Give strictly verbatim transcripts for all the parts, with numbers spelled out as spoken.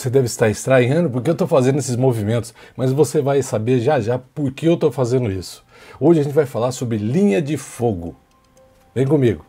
Você deve estar estranhando porque eu estou fazendo esses movimentos, mas você vai saber já já por que eu estou fazendo isso. Hoje a gente vai falar sobre linha de fogo. Vem comigo.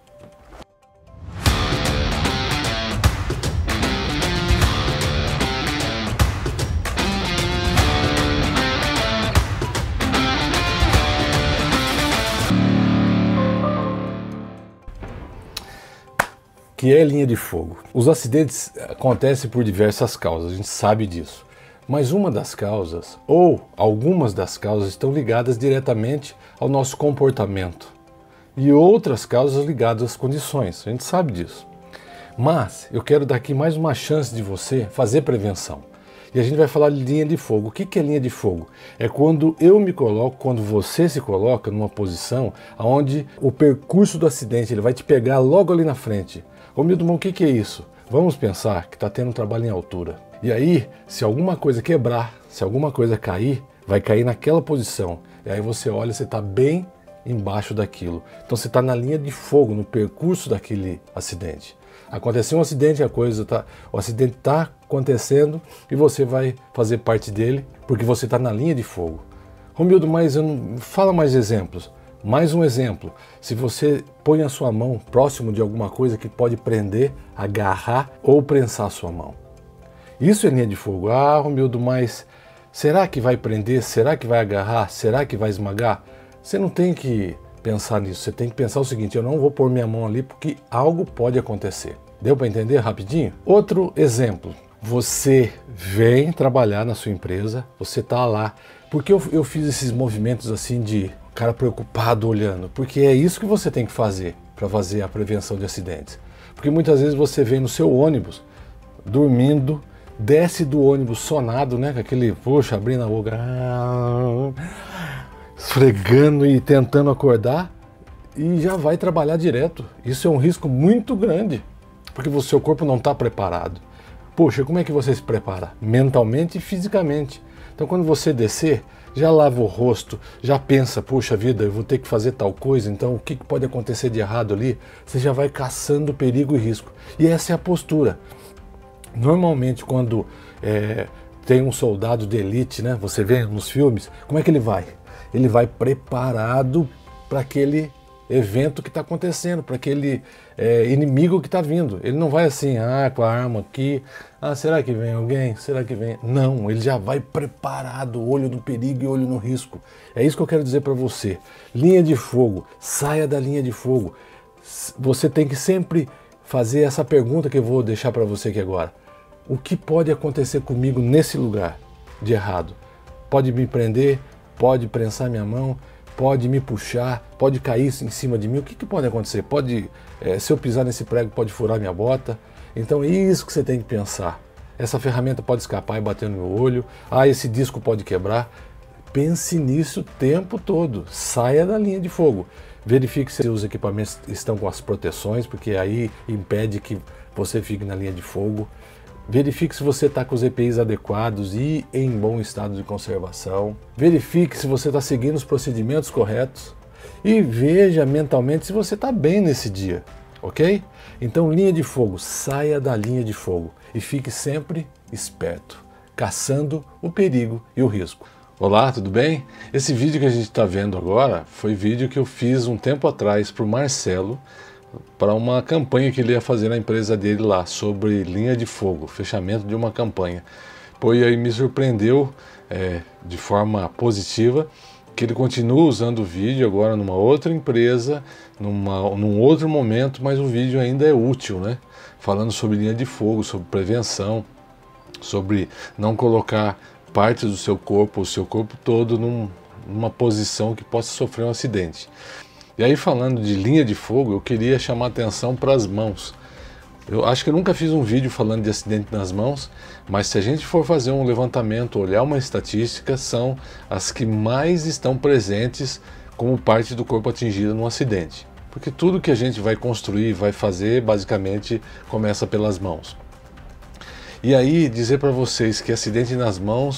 Que é linha de fogo. Os acidentes acontecem por diversas causas, a gente sabe disso. Mas uma das causas, ou algumas das causas, estão ligadas diretamente ao nosso comportamento. E outras causas ligadas às condições, a gente sabe disso. Mas eu quero dar aqui mais uma chance de você fazer prevenção. E a gente vai falar de linha de fogo. O que é linha de fogo? É quando eu me coloco, quando você se coloca numa posição onde o percurso do acidente ele vai te pegar logo ali na frente. Ô Milton, o que, que é isso? Vamos pensar que está tendo um trabalho em altura. E aí, se alguma coisa quebrar, se alguma coisa cair, vai cair naquela posição. E aí você olha, você está bem embaixo daquilo. Então você está na linha de fogo, no percurso daquele acidente. Aconteceu um acidente, a coisa tá, o acidente está acontecendo e você vai fazer parte dele porque você está na linha de fogo. Romildo, mas eu não... fala mais exemplos. Mais um exemplo, se você põe a sua mão próximo de alguma coisa que pode prender, agarrar ou prensar a sua mão. Isso é linha de fogo. Ah, Romildo, mas será que vai prender? Será que vai agarrar? Será que vai esmagar? Você não tem que pensar nisso, você tem que pensar o seguinte, eu não vou pôr minha mão ali porque algo pode acontecer. Deu para entender rapidinho? Outro exemplo, você vem trabalhar na sua empresa, você está lá. Por que eu, eu fiz esses movimentos assim de cara preocupado olhando? Porque é isso que você tem que fazer para fazer a prevenção de acidentes. Porque muitas vezes você vem no seu ônibus, dormindo, desce do ônibus sonado, né? Com aquele, poxa, abrindo a boca, esfregando e tentando acordar e já vai trabalhar direto. Isso é um risco muito grande, porque o seu corpo não está preparado. Poxa, como é que você se prepara? Mentalmente e fisicamente. Então quando você descer, já lava o rosto, já pensa, puxa vida, eu vou ter que fazer tal coisa, então o que pode acontecer de errado ali? Você já vai caçando perigo e risco. E essa é a postura. Normalmente quando é, tem um soldado de elite, né, você vê nos filmes, como é que ele vai? Ele vai preparado para aquele evento que está acontecendo, para aquele é, inimigo que está vindo. Ele não vai assim, ah, com a arma aqui, ah, será que vem alguém? Será que vem? Não, ele já vai preparado, olho no perigo e olho no risco. É isso que eu quero dizer para você. Linha de fogo, saia da linha de fogo. Você tem que sempre fazer essa pergunta que eu vou deixar para você aqui agora. O que pode acontecer comigo nesse lugar de errado? Pode me prender? Pode prensar minha mão? Pode me puxar, pode cair em cima de mim, o que, que pode acontecer? Pode, é, se eu pisar nesse prego, pode furar minha bota. Então é isso que você tem que pensar. Essa ferramenta pode escapar e bater no meu olho. Ah, esse disco pode quebrar. Pense nisso o tempo todo. Saia da linha de fogo. Verifique se os equipamentos estão com as proteções, porque aí impede que você fique na linha de fogo. Verifique se você está com os E P Is adequados e em bom estado de conservação. Verifique se você está seguindo os procedimentos corretos. E veja mentalmente se você está bem nesse dia, ok? Então, linha de fogo, saia da linha de fogo e fique sempre esperto, caçando o perigo e o risco. Olá, tudo bem? Esse vídeo que a gente está vendo agora foi vídeo que eu fiz um tempo atrás para o Marcelo, para uma campanha que ele ia fazer na empresa dele lá, sobre linha de fogo, fechamento de uma campanha. Pô, e aí me surpreendeu é, de forma positiva que ele continua usando o vídeo agora numa outra empresa, numa, num outro momento, mas o vídeo ainda é útil, né? Falando sobre linha de fogo, sobre prevenção, sobre não colocar partes do seu corpo, o seu corpo todo num, numa posição que possa sofrer um acidente. E aí, falando de linha de fogo, eu queria chamar atenção para as mãos. Eu acho que eu nunca fiz um vídeo falando de acidente nas mãos, mas se a gente for fazer um levantamento, olhar uma estatística, são as que mais estão presentes como parte do corpo atingido num acidente. Porque tudo que a gente vai construir, vai fazer, basicamente começa pelas mãos. E aí, dizer para vocês que acidente nas mãos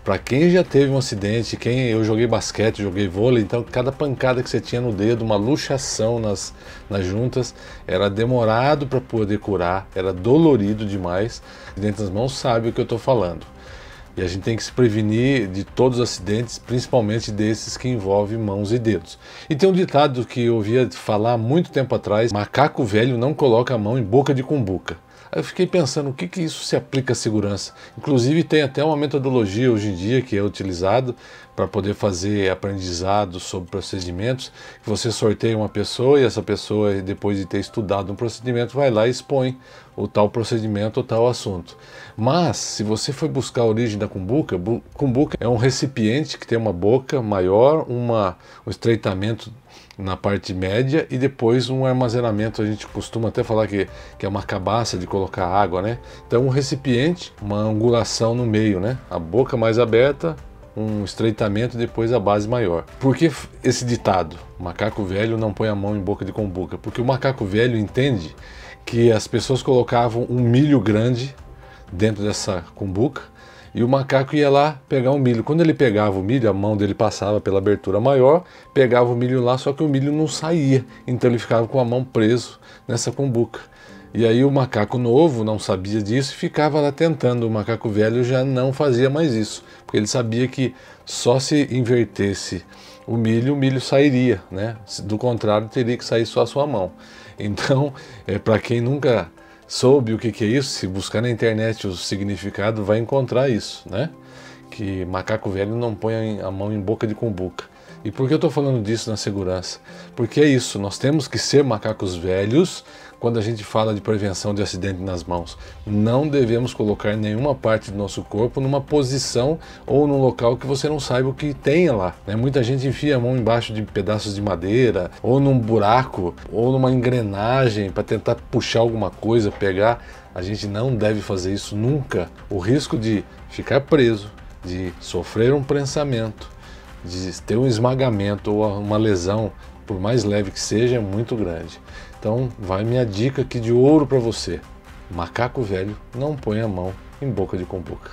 Para quem já teve um acidente, quem eu joguei basquete, joguei vôlei, então cada pancada que você tinha no dedo, uma luxação nas, nas juntas, era demorado para poder curar, era dolorido demais. Dentro das mãos sabe o que eu estou falando. E a gente tem que se prevenir de todos os acidentes, principalmente desses que envolvem mãos e dedos. E tem um ditado que eu ouvia falar há muito tempo atrás: macaco velho não coloca a mão em boca de cumbuca. Aí eu fiquei pensando, o que que isso se aplica à segurança? Inclusive tem até uma metodologia hoje em dia que é utilizado para poder fazer aprendizado sobre procedimentos, que você sorteia uma pessoa e essa pessoa, depois de ter estudado um procedimento, vai lá e expõe o tal procedimento ou tal assunto. Mas, se você for buscar a origem da cumbuca, cumbuca é um recipiente que tem uma boca maior, uma, um estreitamento na parte média e depois um armazenamento. A gente costuma até falar que, que é uma cabaça de colocar água, né? Então um recipiente, uma angulação no meio, né? A boca mais aberta, um estreitamento e depois a base maior. Por que esse ditado? Macaco velho não põe a mão em boca de cumbuca. Porque o macaco velho entende que as pessoas colocavam um milho grande dentro dessa cumbuca e o macaco ia lá pegar o milho. Quando ele pegava o milho, a mão dele passava pela abertura maior, pegava o milho lá, só que o milho não saía, então ele ficava com a mão preso nessa cumbuca. E aí o macaco novo não sabia disso e ficava lá tentando. O macaco velho já não fazia mais isso, porque ele sabia que só se invertesse o milho, o milho sairia, né? Do contrário, teria que sair só a sua mão. Então, é, para quem nunca soube o que, que é isso, se buscar na internet o significado, vai encontrar isso, né? Que macaco velho não põe a mão em boca de cumbuca. E por que eu estou falando disso na segurança? Porque é isso, nós temos que ser macacos velhos quando a gente fala de prevenção de acidente nas mãos. Não devemos colocar nenhuma parte do nosso corpo numa posição ou num local que você não saiba o que tenha lá, né? Muita gente enfia a mão embaixo de pedaços de madeira, ou num buraco, ou numa engrenagem para tentar puxar alguma coisa, pegar. A gente não deve fazer isso nunca. O risco de ficar preso, de sofrer um prensamento, de ter um esmagamento ou uma lesão, por mais leve que seja, é muito grande. Então vai minha dica aqui de ouro para você: macaco velho não põe a mão em boca de cumbuca.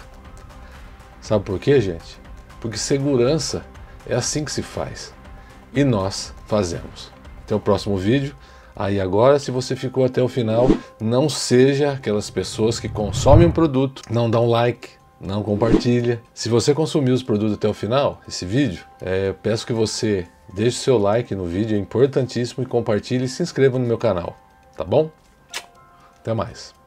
Sabe por quê, gente? Porque segurança é assim que se faz e nós fazemos. Até o próximo vídeo. Aí agora, se você ficou até o final, não seja aquelas pessoas que consomem um produto, não dá um like, não compartilha. Se você consumiu os produtos até o final, esse vídeo, é, peço que você deixe seu like no vídeo, é importantíssimo, e compartilhe e se inscreva no meu canal, tá bom? Até mais.